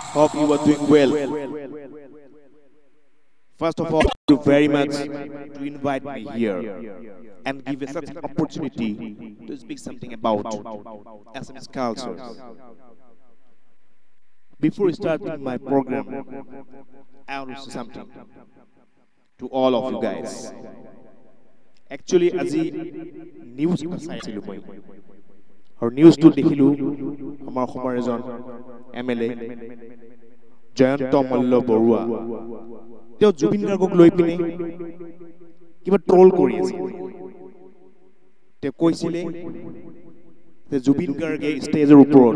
Hope you are doing well. First of all, thank you very much to invite me here and give us such an opportunity to speak something about Assamese culture. Before starting my program, I want to say something to all of you guys. Actually, as a news or news to dekhilu amar khomar ejon MLA Jayanta Malla Baruah teo Zubeen Gargok loi pine kiba troll kori ase te koisile te Zubeen Garge stage er upor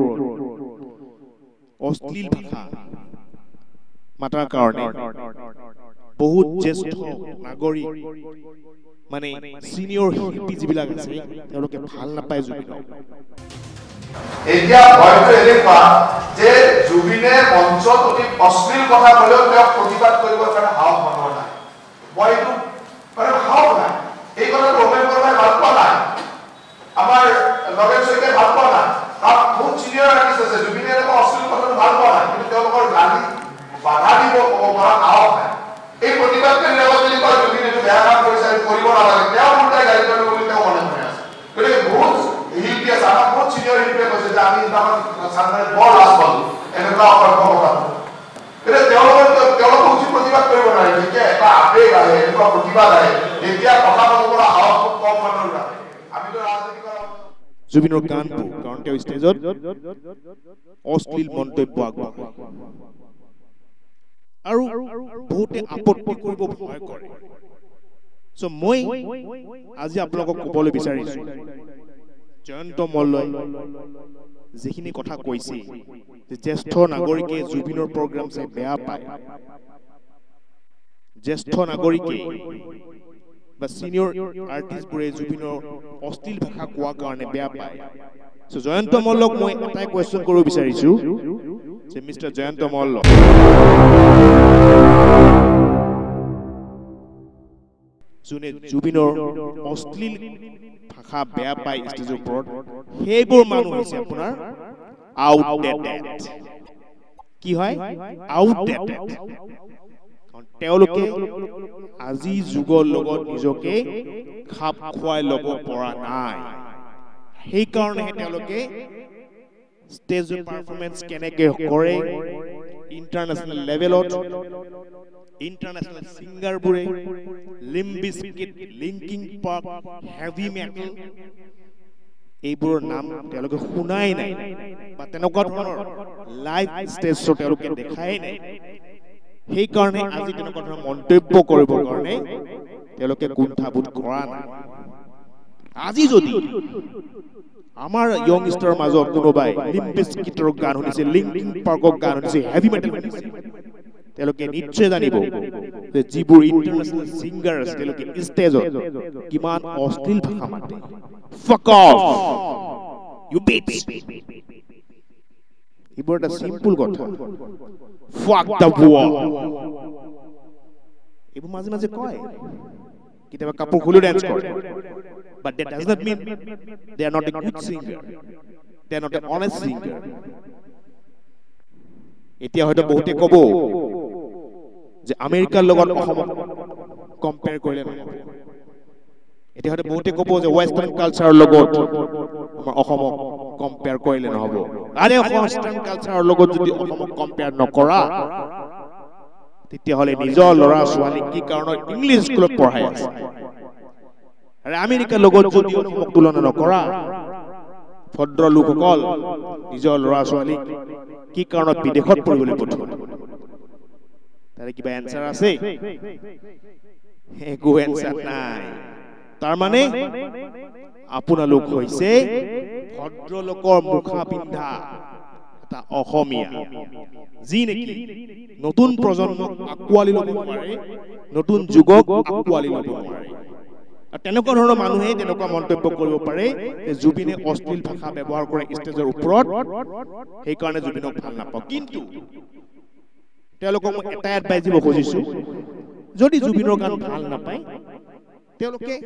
অশ্লীল ভাষা মাতাৰ কাৰণে বহুত জ্যেষ্ঠ নাগৰিক মানে senior শিল্পী যিবিলাক আছে তেওঁলোকে ভাল নাপায় জুবিনক এতিয়া হয়তো এনেকুৱা যে জুবিনে মঞ্চত অতি অশ্লীল কথা ক'লেও তেওঁ প্ৰতিবাদ কৰিবৰ কাৰণে সাহস মনৰ নাই মই এইটো মানে সাহস নাই এই কথাটো অমেন বৰুৱাই ভাল পোৱা নাই আমাৰ নগেন শইকীয়াই ভাল পোৱা নাই তাত বহুত চিনিয়ৰ আৰ্টিষ্ট আছে জুবিনে এনেকুৱা অশ্লীল কথাটো ভাল পোৱা নাই কিন্তু তেওঁলোকৰ গালি বাধা দিব ক'ব পৰা সাহস নাই এই প্ৰতিবাদকাৰী লগত যদি কয় জুবিনে এইটো বেয়া কাম কৰিছে আৰু কৰিব নালাগে তেওঁ উল্টাই গালি কৰিব বুলি তেওঁ মনে মনে আছে গতিকে বহুত শিল্পী আছে আমাৰ বহুত চিনিয়ৰ শিল্পীয়ে কৈছে যে আমি আমাৰ চানমাৰীত বৰ লাজ পালোঁ এনেকুৱা অকল্প কথা গতিকে তেওঁলোকে উচিত প্ৰতিবাদ কৰিব নোৱাৰে যেতিয়া এটা আবেগ আহে এনেকুৱা প্ৰতিবাদ আহে তেতিয়া কথা ক'ব পৰা সাহস খুব কম মানুহৰ থাকে আমিতো ৰাজনীতি কৰা জুবিনৰ গানবোৰ কাৰণ তেওঁ ষ্টেজত অশ্লীল মন্তব্য আগবঢ়ায় আৰু বহুতে আপত্তি কৰিব ভয় কৰে সো মই আজি আপোনালোকক ক'বলৈ বিচাৰিছো জয়ন্ত মল্লই যিখিনি কথা কৈছে যে জ্যেষ্ঠ নাগৰিকে জুবিনৰ প্ৰগ্ৰাম চাই বেয়া পায় জ্যেষ্ঠ নাগৰিকে বা সিনিয়ৰ আৰ্টিষ্টবোৰে জুবিনৰ অশ্লীল ভাষা কোৱা কাৰণে বেয়া পায় সো জয়ন্ত মল্লক মই এটাই কোৱেশ্চন কৰিব বিচাৰিছো যে মিস্টাৰ জয়ন্ত মল্ল যোনে জুবিনৰ অশ্লীল ভাষা বেয়া পায় ষ্টেজৰ ওপৰত সেইবোৰ মানুহ হৈছে আপোনাৰ আউটডেটেড কি হয় আউটডেটেড তেওঁলোকে আজি যুগৰ লগত নিজকে খাপ খুৱাই ল'ব পৰা নাই সেইকাৰণে তেওঁলোকে ষ্টেজ পাৰফৰ্মেন্স কেনেকৈ কৰে ইন্টাৰনেশ্যনেল লেভেলত ইন্টাৰনেশ্যনেল সিঙ্গাৰবোৰে Limp Bizkit Linkin Park heavy metal এইবোৰৰ নাম তেওঁলোকে শুনাই নাই বা তেনেকুৱা ধৰণৰ লাইভ ষ্টেজ শ্ব' তেওঁলোকে দেখাই নাই সেইকাৰণে আজি তেনেকুৱা ধৰণৰ মন্তব্য কৰিবৰ কাৰণে তেওঁলোকে কুণ্ঠাবোধ কৰা নাই আজি যদি আমাৰ য়ংষ্টাৰৰ মাজত কোনোবাই লিম্ব বিস্কিটৰ গান শুনিছে লিংকিং পাৰ্কৰ গান শুনিছে হেভি মেটাল শুনিছে তেওঁলোকে নিশ্চয় জানিব যে যিবোৰ ইন্টাৰনেশ্যনেল সিঙ্গাৰ আছে তেওঁলোকে ষ্টেজত কিমান অশ্লীল ভাষা মাতে fuck off you bitch এইবোৰ এটা সিম্পল কথা fuck the war এইবোৰ মাজে মাজে কয় কেতিয়াবা কাপোৰ খুলি ডেন্স কৰে but that does not mean they are not a good singer they are not an honest singer এতিয়া হয়তো বহুতে ক'ব যে আমেৰিকাৰ লগত অসমক কম্পেয়াৰ কৰিলে নহ'ব এতিয়া হয়তো বহুতে ক'ব যে ৱেষ্টাৰ্ণ কালচাৰৰ লগত আমাৰ অসমক কম্পেয়াৰ কৰিলে নহ'ব আৰে ৱেষ্টাৰ্ণ কালচাৰৰ লগত যদি অসমক কম্পেয়াৰ নকৰা তেতিয়াহ'লে নিজৰ ল'ৰা ছোৱালীক কি কাৰণত ইংলিছ স্কুলত পঢ়াই আছে আৰে আমেৰিকাৰ লগত যদি অসমক তুলনা নকৰা ভদ্ৰ লোকসকল নিজৰ ল'ৰা ছোৱালীক কি কাৰণত বিদেশত পঢ়িবলৈ পঠিয়াব তাৰে কিবা এনসাৰ আছে একো এনসাৰ নাই তাৰ মানে আপোনালোক হৈছে ভদ্ৰলোকৰ মুখা পিন্ধা এটা অসমীয়া যি নেকি নতুন প্ৰজন্মক আঁকোৱালি ল'ব নোৱাৰে নতুন যুগক আঁকোৱালি ল'ব নোৱাৰে আৰু তেনেকুৱা ধৰণৰ মানুহে তেনেকুৱা মন্তব্য কৰিব পাৰে যে জুবিনে অশ্লীল ভাষা ব্যৱহাৰ কৰে ষ্টেজৰ ওপৰত সেইকাৰণে জুবিনক ভাল নাপাওঁ কিন্তু তেওঁলোকক মই এটা এডভাইচ দিব খুজিছো যদি জুবিনৰ গান ভাল নাপায় তেওঁলোকে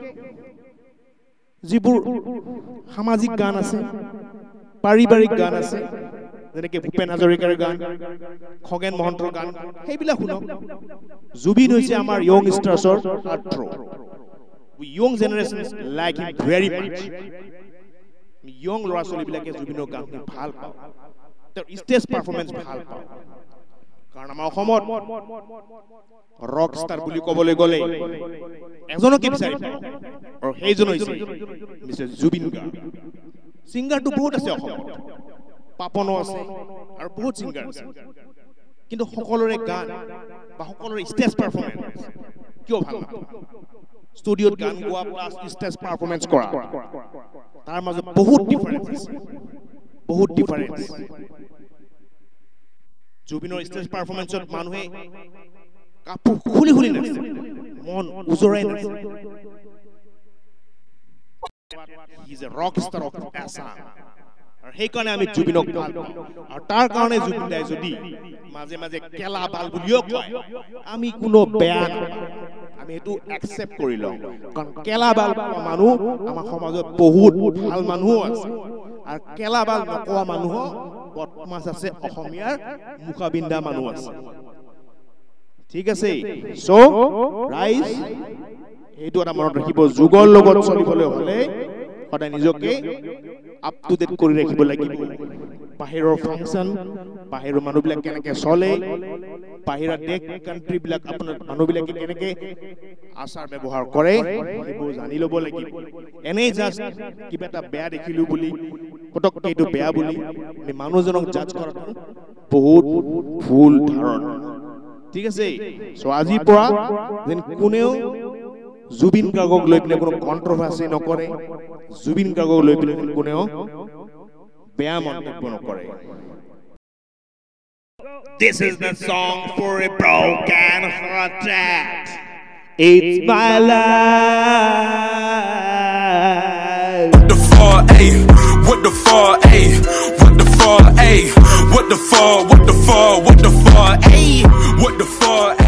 যিবোৰ সামাজিক গান আছে পাৰিবাৰিক গান আছে যেনেকে ভূপেন হাজৰিকাৰ গান খগেন মহন্তৰ গান সেইবিলাক শুনক জুবিন হৈছে আমাৰ য়ংষ্টাৰ্ছৰ হাৰ্টথ্ৰ we young generations like him very much young ল'ৰা ছোৱালীবিলাকে জুবিনৰ গান ভাল পায় তেওঁৰ ষ্টেজ পাৰফৰ্মেন্স ভাল পায় কাৰণ আমাৰ অসমত ৰক ষ্টাৰ বুলি ক'বলৈ গ'লে এজনকে বিচাৰি পাওঁ আৰু সেইজন হৈছে মিষ্টাৰ জুবিন গাৰ্গ সিংগাৰটো বহুত আছে অসমত পাপনো আছে আৰু বহুত সিংগাৰ আছে কিন্তু সকলোৰে গান বা সকলোৰে ষ্টেজ পাৰফৰ্মেন্স কিয় ভাল নাপায় স্টুডিঅ'ত গান গোৱা প্লাছ ষ্টেজ পাৰফৰ্মেন্স কৰা তাৰ মাজত বহুত ডিফাৰেন্স আছে বহুত ডিফাৰেন্স জুবিনৰ ষ্টেজ পাৰফৰ্মেন্সত মানুহে কাপোৰ খুলি খুলি নাচে মন উজৰাই নাচে he is a rock star of Assam আৰু সেইকাৰণে আমি জুবিনক ভাল পাওঁ আৰু তাৰ কাৰণে জুবিন দাই যদি মাজে মাজে কেলা বাল বুলিও কয় আমি কোনো বেয়া নাপাওঁ আমি এটো একচেপ্ট কৰি লওঁ কাৰণ কেলা বাল মানুহ আমাৰ সমাজত বহুত ভাল মানুহ আছে আৰু কেলা বাল নকোৱা মানুহ বদমাছ আছে অসমীয়াৰ মুখাবিন্দা মানুহ আছে ঠিক আছে সো ৰাইজ এইটো এটা মনত ৰাখিব যুগৰ লগত চলিবলৈ হলে সদায় নিজকে আপ টু ডেট কৰি ৰাখিব লাগিব বাহিৰৰ ফাংচন বাহিৰৰ মানুহবিলাক কেনেকৈ চলে বাহিৰা দেশ কান্ট্ৰি বিলাক আপোনাৰ মানুহবিলাকে কেনেকৈ আচাৰ ব্যৱহাৰ কৰে এইবোৰ জানি ল'ব লাগিব এনেই জাষ্ট কিবা এটা বেয়া দেখিলো বুলি পটককে এইটো বেয়া বুলি আমি মানুহজনক জাজ কৰাটো বহুত ভুল ধাৰণা ঠিক আছে সো আজিৰ পৰা যেন কোনেও জুবিন গাৰ্গক লৈ পিনে কোনো কন্ট্ৰভাৰ্সি নকৰে জুবিন গাৰ্গক লৈ পিনে কোনেও বেয়া মন্তব্য নকৰে This is the song for a broken hearted It's my life What the fuck, ayy? What the fuck, ayy? What the fuck, ayy? What the fuck, what the fuck, what the fuck, ayy? What the fuck, ayy?